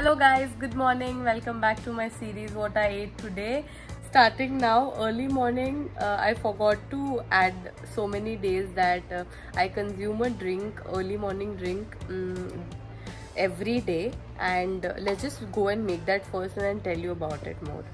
Hello guys, good morning. Welcome back to my series What I Ate Today. Starting now, early morning, I forgot to add so many days that I consume a drink, early morning drink every day, and let's just go and make that first and then tell you about it more.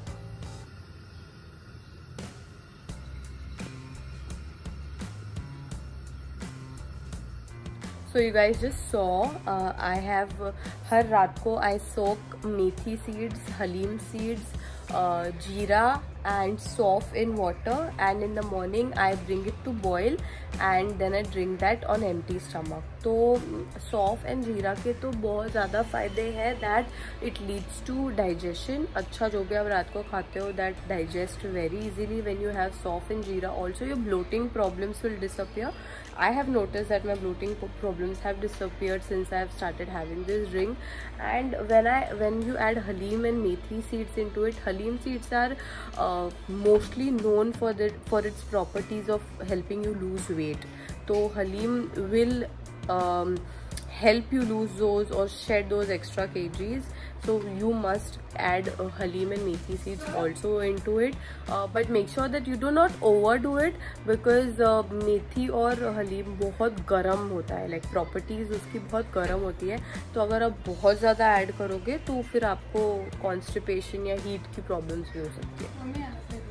So you guys just saw I have हर रात को I soak methi seeds, halim seeds, jeera and sauf in water, and in the morning I bring it to boil and then I drink that on empty stomach. तो सौफ and जीरा के तो बहुत ज़्यादा फ़ायदे हैं that it leads to digestion. अच्छा जो भी आप रात को खाते हो that digest very easily when you have saunf and jeera. Also your bloating problems will disappear. I have noticed that my bloating problems have disappeared since I have started having this drink. And when you add halim and methi seeds into it, halim seeds are mostly known for its properties of helping you lose weight. So halim will help you lose those or shed those extra kgs. So you must add halim and methi seeds also into it, but make sure that you do not overdo it because methi और halim बहुत गर्म होता है. like properties उसकी बहुत गर्म होती है. तो अगर आप बहुत ज़्यादा ऐड करोगे तो फिर आपको कॉन्स्टिपेशन या हीट की प्रॉब्लम्स भी हो सकती है.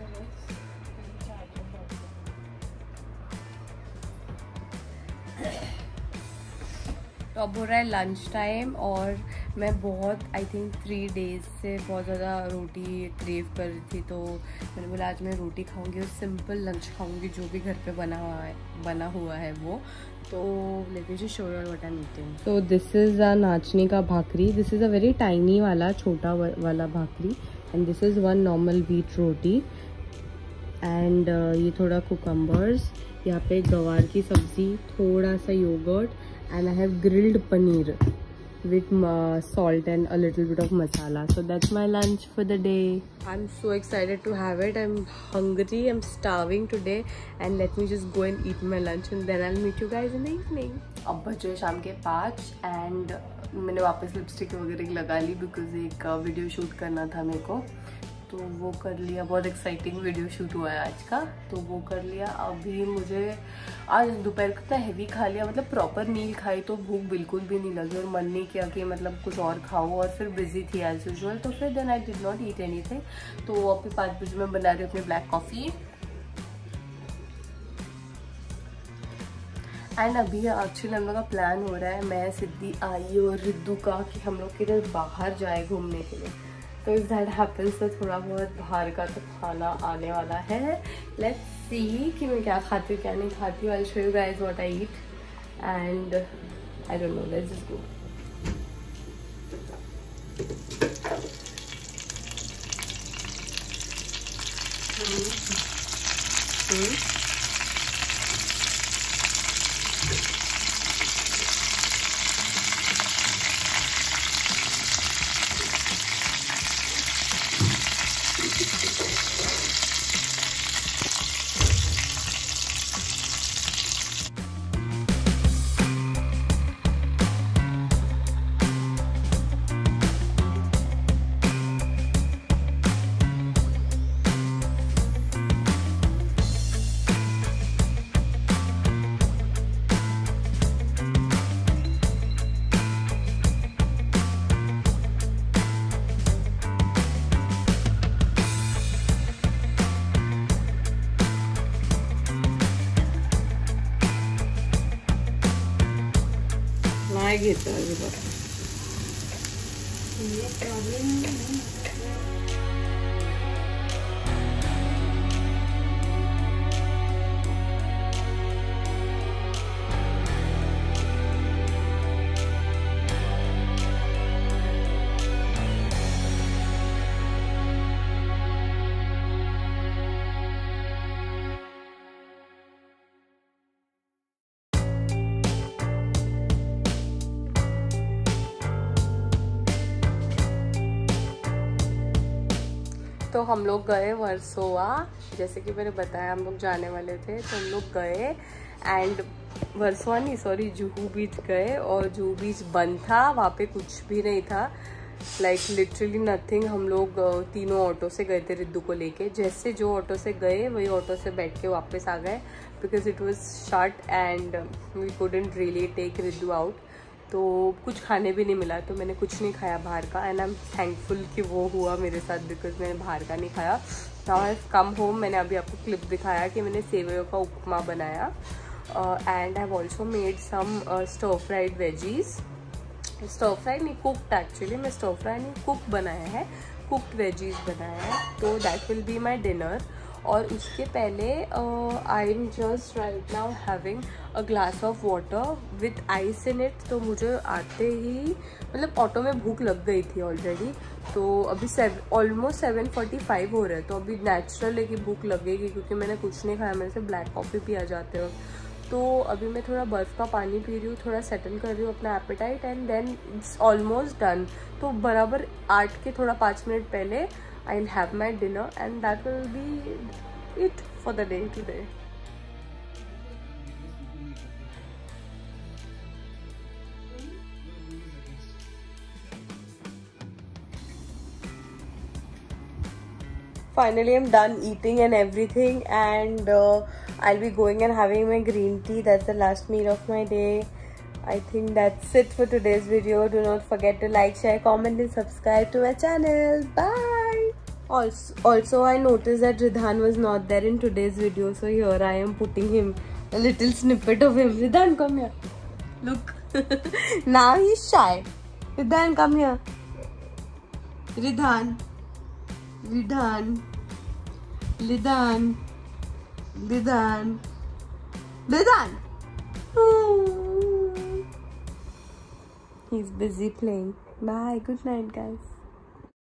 तो अब हो रहा है लंच टाइम और मैं बहुत आई थिंक 3 days से बहुत ज़्यादा रोटी क्रेव कर रही थी. तो मैंने बोला आज मैं रोटी खाऊंगी और सिंपल लंच खाऊंगी जो भी घर पे बना हुआ है वो. तो let me just show you what I am eating. So this is a नाचनी का भाकरी. This is a very tiny वाला छोटा वाला भाकरी and this is one normal wheat roti and ये थोड़ा कुकम्बर्स, यहाँ पे गवार की सब्ज़ी, थोड़ा सा yoghurt and I have grilled paneer with salt and a little bit of masala. So that's my lunch for the day. I'm so excited to have it. I'm hungry, I'm starving today, and let me just go and eat my lunch and then I'll meet you guys in the evening. अब बजे शाम के 5 and मैंने वापस lipstick वगैरह लगा ली because एक वीडियो शूट करना था मेरे को. तो वो कर लिया. बहुत एक्साइटिंग वीडियो शूट हुआ है आज का, तो वो कर लिया. अभी मुझे आज दोपहर को इतना हैवी खा लिया, मतलब प्रॉपर मील खाई तो भूख बिल्कुल भी नहीं लगी और मन नहीं किया कि मतलब कुछ और खाओ. और फिर बिजी थी एज यूजुअल, तो फिर then I did not eat anything. तो अभी 5 बजे मैं बना रही हूँ अपनी ब्लैक कॉफ़ी. एंड अभी एक्चुअली हम लोग का प्लान हो रहा है, मैं सिद्धि आई और रिद्धू का, कि हम लोग किधर बाहर जाए घूमने के लिए. तो इफ दैट हैपन्स तो थोड़ा बहुत बाहर का तो खाना आने वाला है. लेट्स सी कि मैं क्या खाती हूँ क्या नहीं खाती हूँ. I show you guys what I eat and I don't know. Let's just go. घेतो तो हम लोग गए वर्सोवा, जैसे कि मैंने बताया हम लोग जाने वाले थे. तो हम लोग गए एंड वर्सोवा नहीं सॉरी जुहू बीच गए और जुहू बीच बंद था, वहाँ पे कुछ भी नहीं था. Like literally nothing. हम लोग तीनों ऑटो से गए थे रिद्धू को लेके। जैसे जो ऑटो से गए वही ऑटो से बैठ के वापस आ गए, because it was short and we couldn't really take Riddhu out. तो कुछ खाने भी नहीं मिला, तो मैंने कुछ नहीं खाया बाहर का, एंड आई एम थैंकफुल कि वो हुआ मेरे साथ, बिकॉज मैंने बाहर का नहीं खाया। Now I have come home. मैंने अभी आपको क्लिप दिखाया कि मैंने सेवइयों का उपमा बनाया, and I have also made some stir fried veggies. Stir fry नहीं, कुकड एक्चुअली। मैं स्टर फ्राई नहीं, कुक बनाया है, कुकड वेजीज बनाया है। तो that will be my dinner. और उसके पहले I am just right now having a glass of water with ice in it. तो मुझे आते ही मतलब ऑटो में भूख लग गई थी ऑलरेडी। तो अभी ऑलमोस्ट 7:45 हो रहे हैं। तो अभी नेचुरल है कि भूख लगेगी, क्योंकि मैंने कुछ नहीं खाया। मेरे से ब्लैक कॉफ़ी पिया जाते वक्त। तो अभी मैं थोड़ा बर्फ़ का पानी पी रही हूँ, थोड़ा सेटल कर रही हूँ अपना appetite, and then it's almost done. तो बराबर 8 के थोड़ा 5 मिनट पहले I will have my dinner, and that will be it for the day today. Finally, I'm done eating and everything, and I'll be going and having my green tea. That's the last meal of my day. I think that's it for today's video. Do not forget to like, share, comment and subscribe to my channel. Bye! Also, I noticed that Ridhan was not there in today's video, so here I am putting him, a little snippet of him. Ridhan, come here. Look. Now he's shy. Ridhan, come here. Ridhan. Ridhan, Ridhan, Ridhan, Ridhan. He's busy playing. Bye. Good night, guys.